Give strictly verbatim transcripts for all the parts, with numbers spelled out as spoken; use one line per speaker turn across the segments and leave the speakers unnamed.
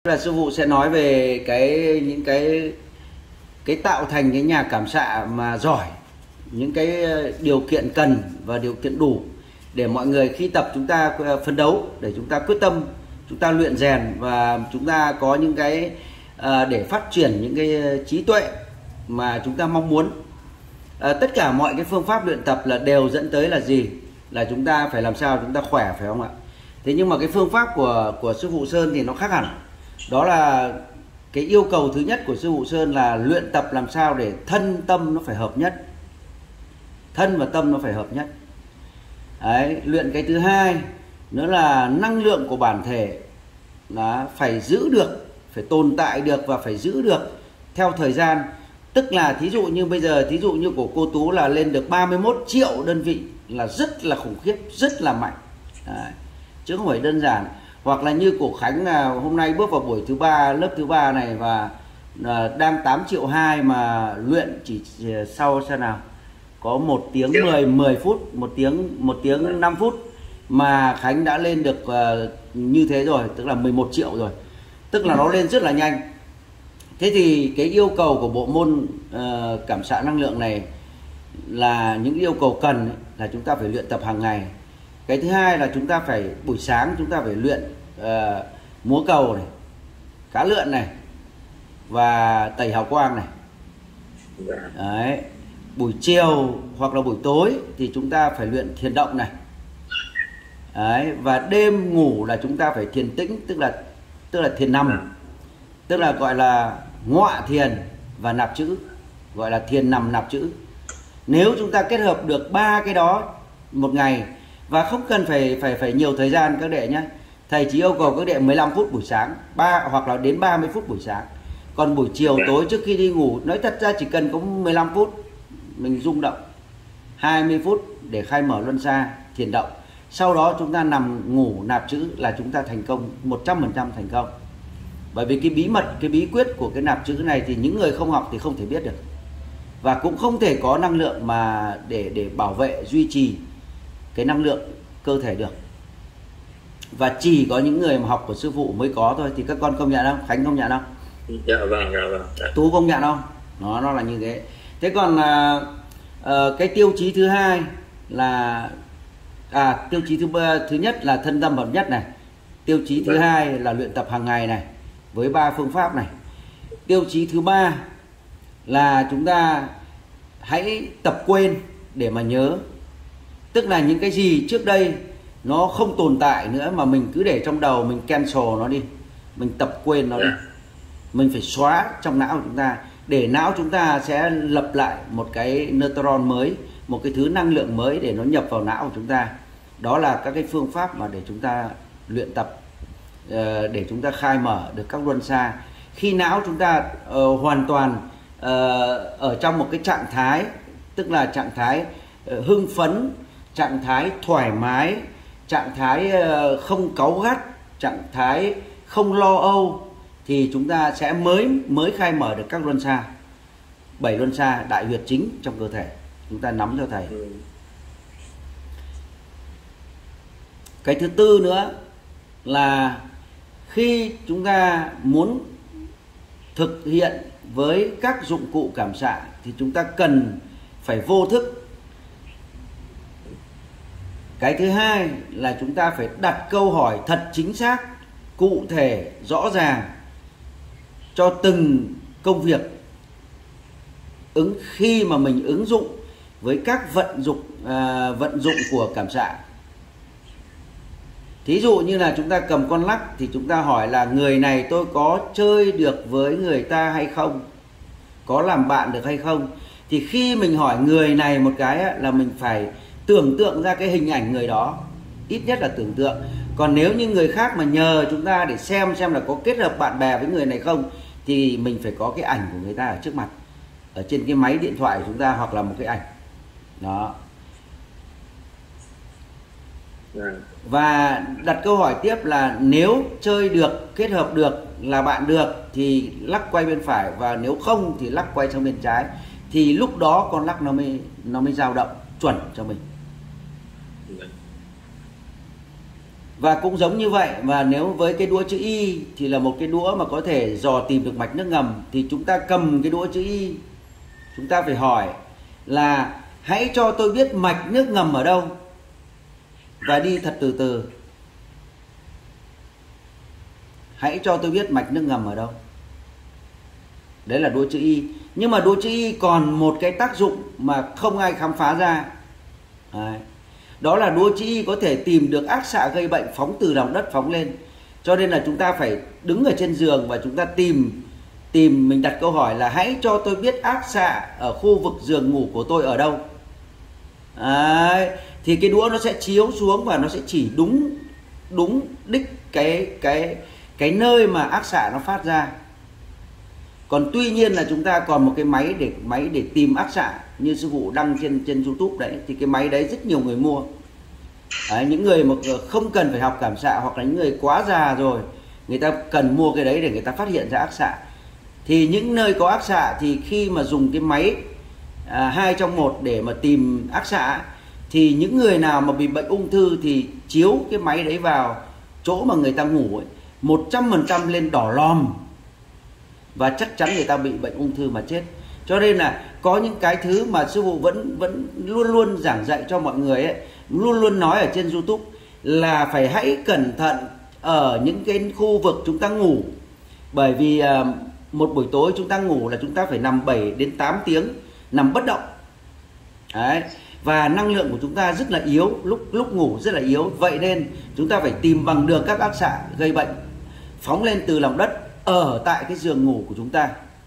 Là sư phụ sẽ nói về cái những cái cái tạo thành cái nhà cảm xạ mà giỏi, những cái điều kiện cần và điều kiện đủ để mọi người khi tập chúng ta phấn đấu, để chúng ta quyết tâm, chúng ta luyện rèn và chúng ta có những cái à, để phát triển những cái trí tuệ mà chúng ta mong muốn. À, tất cả mọi cái phương pháp luyện tập là đều dẫn tới là gì? Là chúng ta phải làm sao chúng ta khỏe, phải không ạ? Thế nhưng mà cái phương pháp của của sư phụ Sơn thì nó khác hẳn. Đó là cái yêu cầu thứ nhất của sư phụ Sơn là luyện tập làm sao để thân tâm nó phải hợp nhất, thân và tâm nó phải hợp nhất. Đấy, luyện cái thứ hai nữa là năng lượng của bản thể nó phải giữ được, phải tồn tại được và phải giữ được theo thời gian. Tức là thí dụ như bây giờ, thí dụ như của cô Tú là lên được ba mươi mốt triệu đơn vị là rất là khủng khiếp, rất là mạnh. Đấy, chứ không phải đơn giản. Hoặc là như của Khánh là hôm nay bước vào buổi thứ ba, lớp thứ ba này và đang tám triệu hai mà luyện chỉ sau xem nào có một tiếng mười mười phút, một tiếng một tiếng năm phút mà Khánh đã lên được uh, như thế rồi, tức là mười một triệu rồi, tức là nó lên rất là nhanh. Thế thì cái yêu cầu của bộ môn uh, cảm xạ năng lượng này là những yêu cầu cần ấy, là chúng ta phải luyện tập hàng ngày. Cái thứ hai là chúng ta phải buổi sáng chúng ta phải luyện uh, múa cầu này, cá lượn này và tẩy hào quang này. Đấy. Buổi chiều hoặc là buổi tối thì chúng ta phải luyện thiền động này. Đấy. Và đêm ngủ là chúng ta phải thiền tĩnh, tức là tức là thiền nằm, tức là gọi là ngọa thiền và nạp chữ, gọi là thiền nằm nạp chữ. Nếu chúng ta kết hợp được ba cái đó một ngày và không cần phải phải phải nhiều thời gian các đệ nhé. Thầy chỉ yêu cầu các đệ mười lăm phút buổi sáng, ba hoặc là đến ba mươi phút buổi sáng. Còn buổi chiều tối trước khi đi ngủ, nói thật ra chỉ cần có mười lăm phút mình rung động, hai mươi phút để khai mở luân xa, thiền động. Sau đó chúng ta nằm ngủ nạp chữ là chúng ta thành công, một trăm phần trăm thành công. Bởi vì cái bí mật, cái bí quyết của cái nạp chữ này thì những người không học thì không thể biết được. Và cũng không thể có năng lượng mà để để bảo vệ, duy trì cái năng lượng cơ thể được. Và chỉ có những người mà học của sư phụ mới có thôi. Thì các con công nhận không? Khánh công nhận không?
Dạ vâng, dạ vâng.
Tú công nhận không? Nó nó là như thế. Thế còn à, à, cái tiêu chí thứ hai là à tiêu chí thứ ba, thứ nhất là thân tâm hợp nhất này. Tiêu chí thứ hai là luyện tập hàng ngày này với ba phương pháp này. Tiêu chí thứ ba là chúng ta hãy tập quên để mà nhớ. Tức là những cái gì trước đây nó không tồn tại nữa mà mình cứ để trong đầu, mình cancel nó đi, mình tập quên nó đi. Mình phải xóa trong não của chúng ta để não chúng ta sẽ lập lại một cái neutron mới, một cái thứ năng lượng mới để nó nhập vào não của chúng ta. Đó là các cái phương pháp mà để chúng ta luyện tập, để chúng ta khai mở được các luân xa. Khi não chúng ta uh, hoàn toàn uh, ở trong một cái trạng thái, tức là trạng thái uh, hưng phấn, trạng thái thoải mái, trạng thái uh, không cáu gắt, trạng thái không lo âu, thì chúng ta sẽ mới mới khai mở được các luân xa, bảy luân xa đại huyệt chính trong cơ thể. Chúng ta nắm cho thầy. Cái thứ tư nữa là khi chúng ta muốn thực hiện với các dụng cụ cảm xạ thì chúng ta cần phải vô thức. Cái thứ hai là chúng ta phải đặt câu hỏi thật chính xác, cụ thể, rõ ràng cho từng công việc ứng khi mà mình ứng dụng với các vận dụng à, vận dụng của cảm xạ. Thí dụ như là chúng ta cầm con lắc thì chúng ta hỏi là người này tôi có chơi được với người ta hay không, có làm bạn được hay không. Thì khi mình hỏi người này một cái là mình phải tưởng tượng ra cái hình ảnh người đó, ít nhất là tưởng tượng. Còn nếu như người khác mà nhờ chúng ta để xem xem là có kết hợp bạn bè với người này không, thì mình phải có cái ảnh của người ta ở trước mặt, ở trên cái máy điện thoại của chúng ta, hoặc là một cái ảnh đó. Và đặt câu hỏi tiếp là nếu chơi được, kết hợp được, là bạn được thì lắc quay bên phải, và nếu không thì lắc quay sang bên trái. Thì lúc đó con lắc nó mới nó mới dao động chuẩn cho mình. Và cũng giống như vậy, và nếu với cái đũa chữ Y thì là một cái đũa mà có thể dò tìm được mạch nước ngầm, thì chúng ta cầm cái đũa chữ Y, chúng ta phải hỏi là hãy cho tôi biết mạch nước ngầm ở đâu, và đi thật từ từ. Hãy cho tôi biết mạch nước ngầm ở đâu. Đấy là đũa chữ Y. Nhưng mà đũa chữ Y còn một cái tác dụng mà không ai khám phá ra. Đấy. Đó là đũa chữ Y có thể tìm được ác xạ gây bệnh phóng từ lòng đất phóng lên. Cho nên là chúng ta phải đứng ở trên giường và chúng ta tìm tìm mình đặt câu hỏi là hãy cho tôi biết ác xạ ở khu vực giường ngủ của tôi ở đâu. Đấy. Thì cái đũa nó sẽ chiếu xuống và nó sẽ chỉ đúng đúng đích cái cái cái nơi mà ác xạ nó phát ra. Còn tuy nhiên là chúng ta còn một cái máy để máy để tìm ác xạ như sư phụ đăng trên trên YouTube đấy, thì cái máy đấy rất nhiều người mua. Đấy, những người mà không cần phải học cảm xạ hoặc là những người quá già rồi, người ta cần mua cái đấy để người ta phát hiện ra ác xạ. Thì những nơi có ác xạ thì khi mà dùng cái máy à, hai trong một để mà tìm ác xạ, thì những người nào mà bị bệnh ung thư thì chiếu cái máy đấy vào chỗ mà người ta ngủ ấy, một trăm phần trăm lên đỏ lòm, và chắc chắn người ta bị bệnh ung thư mà chết. Cho nên là có những cái thứ mà sư phụ vẫn vẫn luôn luôn giảng dạy cho mọi người ấy, luôn luôn nói ở trên YouTube là phải hãy cẩn thận ở những cái khu vực chúng ta ngủ. Bởi vì uh, một buổi tối chúng ta ngủ là chúng ta phải nằm bảy đến tám tiếng, nằm bất động. Đấy. Và năng lượng của chúng ta rất là yếu, lúc lúc ngủ rất là yếu. Vậy nên chúng ta phải tìm bằng được các ác xạ gây bệnh phóng lên từ lòng đất ở tại cái giường ngủ của chúng ta.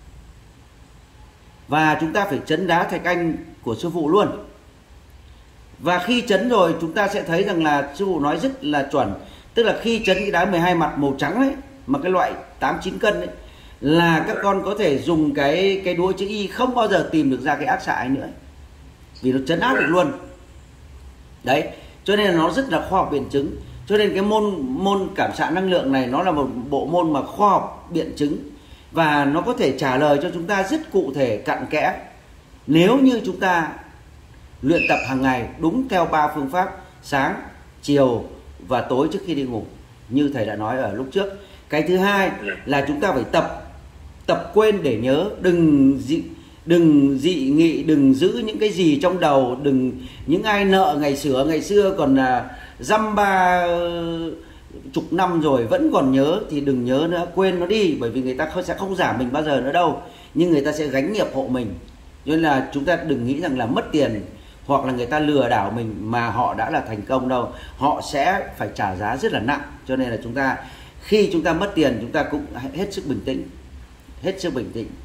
Và chúng ta phải chấn đá thạch anh của sư phụ luôn. Và khi chấn rồi chúng ta sẽ thấy rằng là sư phụ nói rất là chuẩn. Tức là khi chấn cái đá mười hai mặt màu trắng ấy, mà cái loại tám chín cân ấy, là các con có thể dùng cái cái đũa chữ Y không bao giờ tìm được ra cái ác xạ ấy nữa, vì nó chấn áp được luôn. Đấy, cho nên là nó rất là khoa học biện chứng. Cho nên cái môn môn cảm xạ năng lượng này nó là một bộ môn mà khoa học biện chứng, và nó có thể trả lời cho chúng ta rất cụ thể cặn kẽ nếu như chúng ta luyện tập hàng ngày đúng theo ba phương pháp sáng, chiều và tối trước khi đi ngủ như thầy đã nói ở lúc trước. Cái thứ hai là chúng ta phải tập tập quên để nhớ, đừng dị đừng dị nghị, đừng giữ những cái gì trong đầu, đừng những ai nợ ngày xưa ngày xưa còn là dăm ba chục năm rồi vẫn còn nhớ thì đừng nhớ nữa, quên nó đi, bởi vì người ta sẽ không giảm mình bao giờ nữa đâu, nhưng người ta sẽ gánh nghiệp hộ mình. Nên là chúng ta đừng nghĩ rằng là mất tiền hoặc là người ta lừa đảo mình mà họ đã là thành công đâu, họ sẽ phải trả giá rất là nặng. Cho nên là chúng ta khi chúng ta mất tiền chúng ta cũng hết sức bình tĩnh, hết sức bình tĩnh.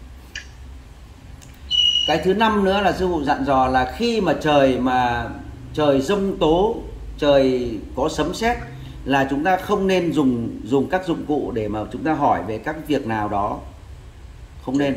Cái thứ năm nữa là sư phụ dặn dò là khi mà trời mà trời giông tố, trời có sấm sét là chúng ta không nên dùng dùng các dụng cụ để mà chúng ta hỏi về các việc nào đó, không nên.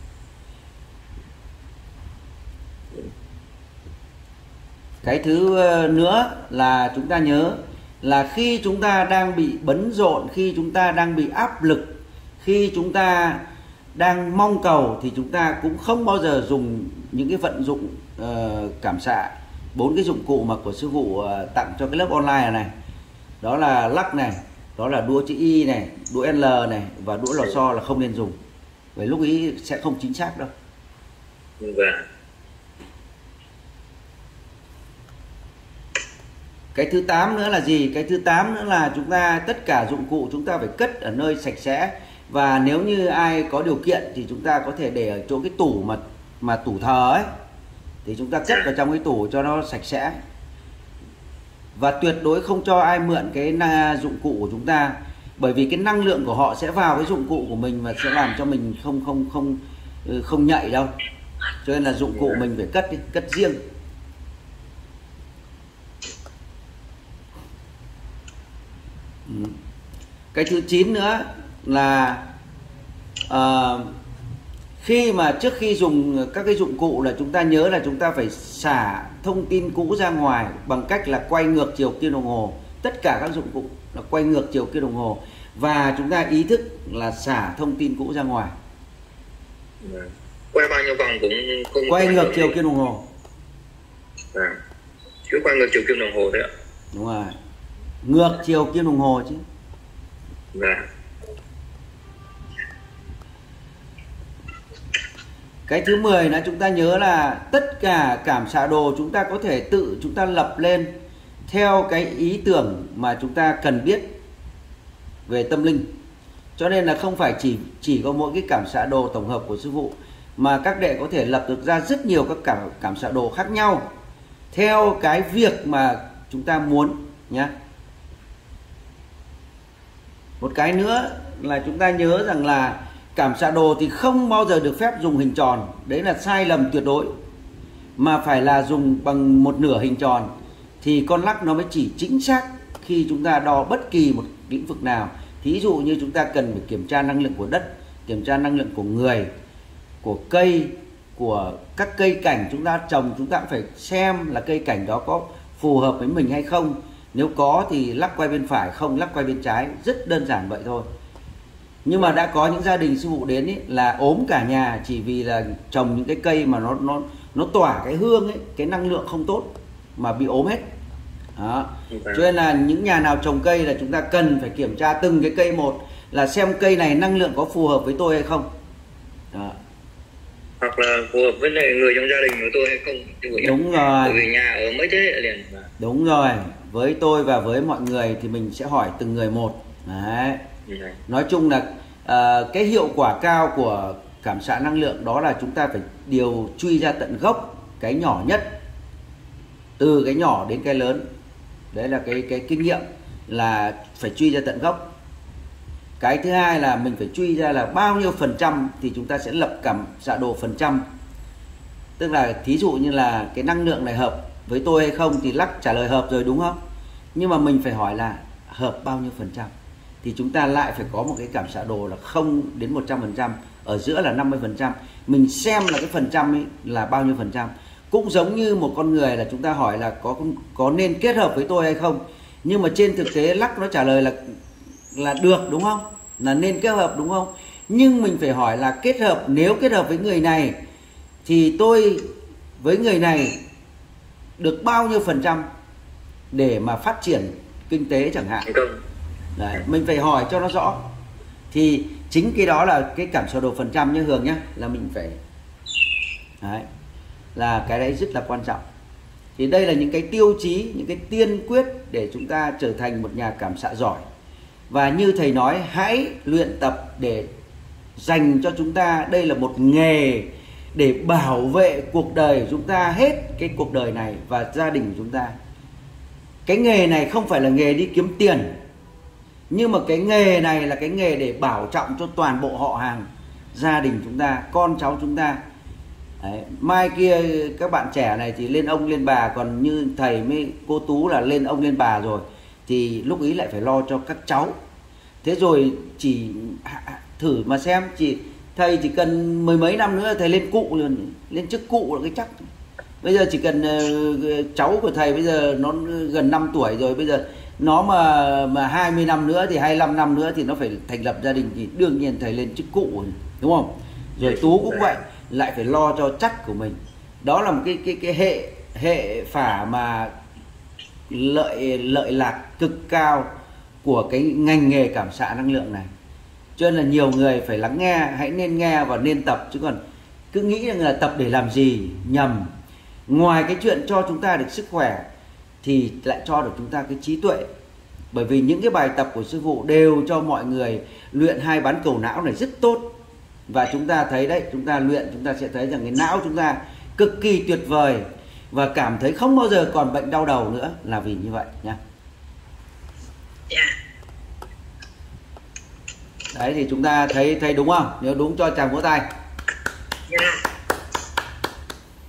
Cái thứ nữa là chúng ta nhớ là khi chúng ta đang bị bấn rộn, khi chúng ta đang bị áp lực, khi chúng ta đang mong cầu thì chúng ta cũng không bao giờ dùng những cái vận dụng uh, cảm xạ, bốn cái dụng cụ mà của sư phụ uh, tặng cho cái lớp online này, này. Đó là lắc này, đó là đũa chữ Y này, đũa L này và đũa lò xo là không nên dùng, bởi lúc ấy sẽ không chính xác đâu. Cái thứ tám nữa là gì? Cái thứ tám nữa là chúng ta tất cả dụng cụ chúng ta phải cất ở nơi sạch sẽ. Và nếu như ai có điều kiện thì chúng ta có thể để ở chỗ cái tủ mà mà tủ thờ ấy, thì chúng ta cất vào trong cái tủ cho nó sạch sẽ. Và tuyệt đối không cho ai mượn cái dụng cụ của chúng ta, bởi vì cái năng lượng của họ sẽ vào cái dụng cụ của mình và sẽ làm cho mình không không không không nhạy đâu. Cho nên là dụng cụ mình phải cất đi, cất riêng. Cái thứ chín nữa là uh, khi mà trước khi dùng các cái dụng cụ là chúng ta nhớ là chúng ta phải xả thông tin cũ ra ngoài bằng cách là quay ngược chiều kim đồng hồ. Tất cả các dụng cụ là quay ngược chiều kim đồng hồ, và chúng ta ý thức là xả thông tin cũ ra ngoài.
Quay bao nhiêu vòng cũng không
quay ngược chiều kim đồng hồ.
À, cứ quay ngược chiều kim đồng hồ đấy ạ.
Đúng rồi. ngược chiều kim đồng hồ chứ.
Dạ.
Cái thứ mười là chúng ta nhớ là tất cả cảm xạ đồ chúng ta có thể tự chúng ta lập lên theo cái ý tưởng mà chúng ta cần biết về tâm linh. Cho nên là không phải chỉ chỉ có mỗi cái cảm xạ đồ tổng hợp của sư phụ, mà các đệ có thể lập được ra rất nhiều các cảm cảm xạ đồ khác nhau theo cái việc mà chúng ta muốn nhé. Một cái nữa là chúng ta nhớ rằng là cảm xạ đồ thì không bao giờ được phép dùng hình tròn, đấy là sai lầm tuyệt đối, mà phải là dùng bằng một nửa hình tròn thì con lắc nó mới chỉ chính xác khi chúng ta đo bất kỳ một lĩnh vực nào. Thí dụ như chúng ta cần phải kiểm tra năng lượng của đất, kiểm tra năng lượng của người, của cây, của các cây cảnh chúng ta trồng, chúng ta cũng phải xem là cây cảnh đó có phù hợp với mình hay không. Nếu có thì lắc quay bên phải, không lắc quay bên trái, rất đơn giản vậy thôi. Nhưng mà đã có những gia đình sư phụ đến ý, là ốm cả nhà chỉ vì là trồng những cái cây mà nó nó nó tỏa cái hương ấy, cái năng lượng không tốt mà bị ốm hết. Đó. Cho nên là những nhà nào trồng cây là chúng ta cần phải kiểm tra từng cái cây một, là xem cây này năng lượng có phù hợp với tôi hay không. Đó.
Hoặc là phù hợp với lại người trong gia đình của tôi hay không.
Đúng rồi.
Bởi vì nhà ở mấy thế hệ liền.
Đúng rồi. Với tôi và với mọi người thì mình sẽ hỏi từng người một. Đấy. Nói chung là uh, cái hiệu quả cao của cảm xạ năng lượng đó là chúng ta phải điều truy ra tận gốc cái nhỏ nhất, từ cái nhỏ đến cái lớn. Đấy là cái cái kinh nghiệm, là phải truy ra tận gốc. Cái thứ hai là mình phải truy ra là bao nhiêu phần trăm thì chúng ta sẽ lập cảm xạ đồ phần trăm. Tức là thí dụ như là cái năng lượng này hợp với tôi hay không thì lắc trả lời hợp rồi, đúng không? Nhưng mà mình phải hỏi là hợp bao nhiêu phần trăm, thì chúng ta lại phải có một cái cảm xạ đồ là không đến một trăm phần trăm, ở giữa là năm mươi phần trăm. Mình xem là cái phần trăm ấy là bao nhiêu phần trăm. Cũng giống như một con người là chúng ta hỏi là có có nên kết hợp với tôi hay không, nhưng mà trên thực tế lắc nó trả lời là là được, đúng không? Là nên kết hợp, đúng không? Nhưng mình phải hỏi là kết hợp, nếu kết hợp với người này thì tôi với người này được bao nhiêu phần trăm để mà phát triển kinh tế chẳng hạn. Đấy, mình phải hỏi cho nó rõ. Thì chính cái đó là cái cảm xạ đồ phần trăm như Hường nhá, là mình phải đấy, là cái đấy rất là quan trọng. Thì đây là những cái tiêu chí, những cái tiên quyết để chúng ta trở thành một nhà cảm xạ giỏi. Và như thầy nói, hãy luyện tập để dành cho chúng ta, đây là một nghề để bảo vệ cuộc đời của chúng ta, hết cái cuộc đời này và gia đình của chúng ta. Cái nghề này không phải là nghề đi kiếm tiền, nhưng mà cái nghề này là cái nghề để bảo trọng cho toàn bộ họ hàng, gia đình chúng ta, con cháu chúng ta. Đấy, mai kia các bạn trẻ này thì lên ông lên bà, còn như thầy với cô Tú là lên ông lên bà rồi, thì lúc ý lại phải lo cho các cháu. Thế rồi chỉ thử mà xem, chỉ thầy chỉ cần mười mấy năm nữa thầy lên cụ rồi, lên chức cụ là cái chắc. Bây giờ chỉ cần uh, cháu của thầy bây giờ nó gần năm tuổi rồi, bây giờ nó mà mà hai mươi năm nữa thì hai mươi lăm năm nữa thì nó phải thành lập gia đình, thì đương nhiên thầy lên chức cụ rồi, đúng không? Rồi Tú cũng vậy, lại phải lo cho chắc của mình. Đó là một cái cái cái hệ hệ phả mà lợi lợi lạc cực cao của cái ngành nghề cảm xạ năng lượng này. Cho nên là nhiều người phải lắng nghe, hãy nên nghe và nên tập, chứ còn cứ nghĩ rằng là tập để làm gì, nhầm. Ngoài cái chuyện cho chúng ta được sức khỏe thì lại cho được chúng ta cái trí tuệ. Bởi vì những cái bài tập của sư phụ đều cho mọi người luyện hai bán cầu não này rất tốt. Và chúng ta thấy đấy, chúng ta luyện chúng ta sẽ thấy rằng cái não chúng ta cực kỳ tuyệt vời, và cảm thấy không bao giờ còn bệnh đau đầu nữa là vì như vậy nhá. Đấy thì chúng ta thấy thấy đúng không? Nếu đúng cho chàng vỗ tay.